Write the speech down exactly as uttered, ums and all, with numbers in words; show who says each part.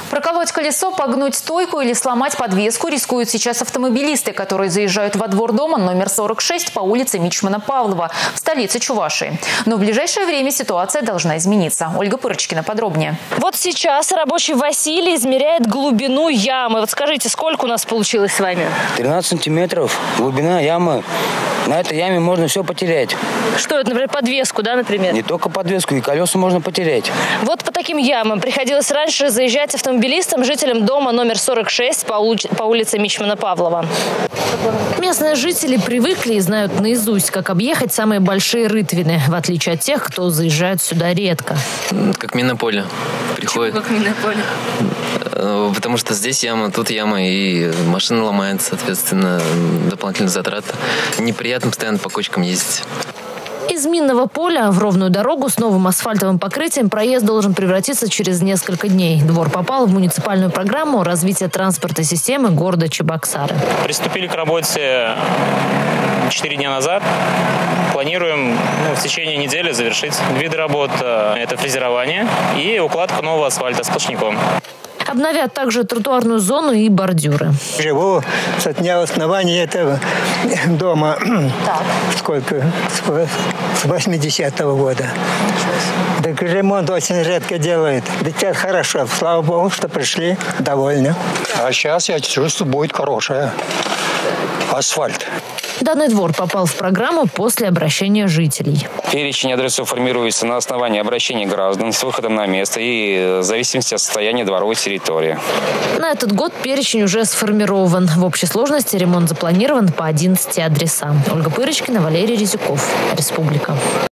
Speaker 1: Проколоть колесо, погнуть стойку или сломать подвеску рискуют сейчас автомобилисты, которые заезжают во двор дома номер сорок шесть по улице Мичмана Павлова в столице Чувашии. Но в ближайшее время ситуация должна измениться. Ольга Пырочкина подробнее.
Speaker 2: Вот сейчас рабочий Василий измеряет глубину ямы. Вот скажите, сколько у нас получилось с вами?
Speaker 3: тринадцать сантиметров глубина ямы. На этой яме можно все потерять.
Speaker 2: Что это, например, подвеску, да, например?
Speaker 3: Не только подвеску, и колеса можно потерять.
Speaker 2: Вот по таким ямам приходилось раньше заезжать автомобилистам, жителям дома номер сорок шесть по, ули... по улице Мичмана Павлова. Местные жители привыкли и знают наизусть, как объехать самые большие рытвины, в отличие от тех, кто заезжает сюда редко.
Speaker 4: Как минное поле. Приходит.
Speaker 2: Почему как минное поле?
Speaker 4: Потому что здесь яма, тут яма, и машина ломается, соответственно, дополнительные затраты. Неприятно постоянно по кочкам ездить.
Speaker 2: Из минного поля в ровную дорогу с новым асфальтовым покрытием проезд должен превратиться через несколько дней. Двор попал в муниципальную программу развития транспортной системы города Чебоксары.
Speaker 5: Приступили к работе четыре дня назад. Планируем ну, в течение недели завершить виды работ. Это фрезерование и укладка нового асфальта сплошняком.
Speaker 2: Обновят также тротуарную зону и бордюры.
Speaker 6: Живу со дня основания этого дома.
Speaker 2: Так.
Speaker 6: Сколько? С восьмидесятого года. Так ремонт очень редко делают. Да сейчас хорошо. Слава богу, что пришли. Довольны.
Speaker 7: А сейчас, я чувствую, будет хорошая асфальт.
Speaker 2: Данный двор попал в программу после обращения жителей.
Speaker 8: Перечень адресов формируется на основании обращений граждан с выходом на место и в зависимости от состояния дворовой территории.
Speaker 2: На этот год перечень уже сформирован. В общей сложности ремонт запланирован по одиннадцати адресам. Ольга Пырочкина, Валерий Резюков. Республика.